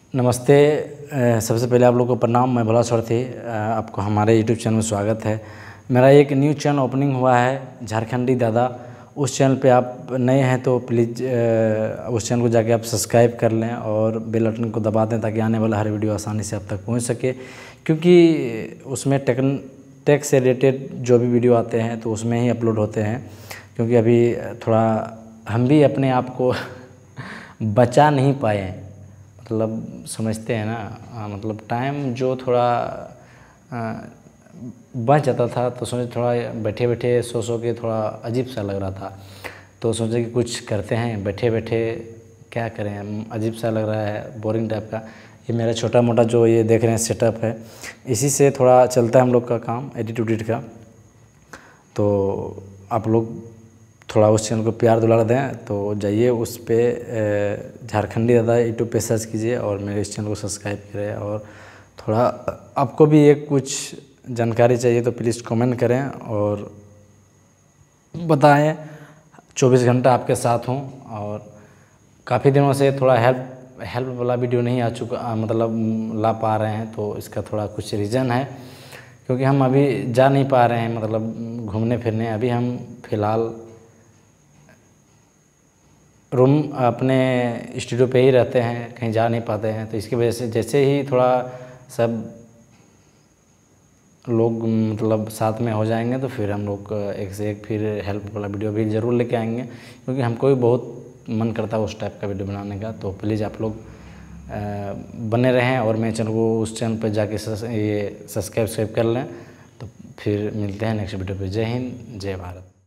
नमस्ते। सबसे पहले आप लोगों को प्रणाम। मैं भोला स्वार्थी, आपको हमारे यूट्यूब चैनल में स्वागत है। मेरा एक न्यू चैनल ओपनिंग हुआ है, झारखंडी दादा। उस चैनल पे आप नए हैं तो प्लीज़ उस चैनल को जाके आप सब्सक्राइब कर लें और बेल आइकन को दबा दें ताकि आने वाला हर वीडियो आसानी से आप तक पहुंच सके। क्योंकि उसमें टेक से रिलेटेड जो भी वीडियो आते हैं तो उसमें ही अपलोड होते हैं। क्योंकि अभी थोड़ा हम भी अपने आप को बचा नहीं पाए हैं, मतलब समझते हैं ना, मतलब टाइम जो थोड़ा बच जाता था तो सोचे थोड़ा बैठे बैठे सो के थोड़ा अजीब सा लग रहा था, तो सोचे कि कुछ करते हैं। बैठे बैठे क्या करें, अजीब सा लग रहा है, बोरिंग टाइप का। ये मेरा छोटा मोटा जो ये देख रहे हैं सेटअप है, इसी से थोड़ा चलता है हम लोग का काम, एडिट उडिट का। तो आप लोग थोड़ा उस चैनल को प्यार दुलार दें, तो जाइए उस पर झारखंडी दादा यूट्यूब पे सर्च कीजिए और मेरे इस चैनल को सब्सक्राइब करें। और थोड़ा आपको भी एक कुछ जानकारी चाहिए तो प्लीज़ कमेंट करें और बताएं। 24 घंटा आपके साथ हूं। और काफ़ी दिनों से थोड़ा हेल्प वाला वीडियो नहीं आ चुका, मतलब ला पा रहे हैं, तो इसका थोड़ा कुछ रीज़न है। क्योंकि हम अभी जा नहीं पा रहे हैं, मतलब घूमने फिरने। अभी हम फ़िलहाल रूम अपने स्टूडियो पे ही रहते हैं, कहीं जा नहीं पाते हैं। तो इसकी वजह से जैसे ही थोड़ा सब लोग मतलब साथ में हो जाएंगे तो फिर हम लोग एक से एक फिर हेल्प वाला वीडियो भी ज़रूर लेके आएंगे। क्योंकि हमको भी बहुत मन करता है उस टाइप का वीडियो बनाने का। तो प्लीज़ आप लोग बने रहें और मेरे चैनल को उस चैनल पर जाके ये सब्सक्राइब कर लें। तो फिर मिलते हैं नेक्स्ट वीडियो पे। जय हिंद, जय भारत।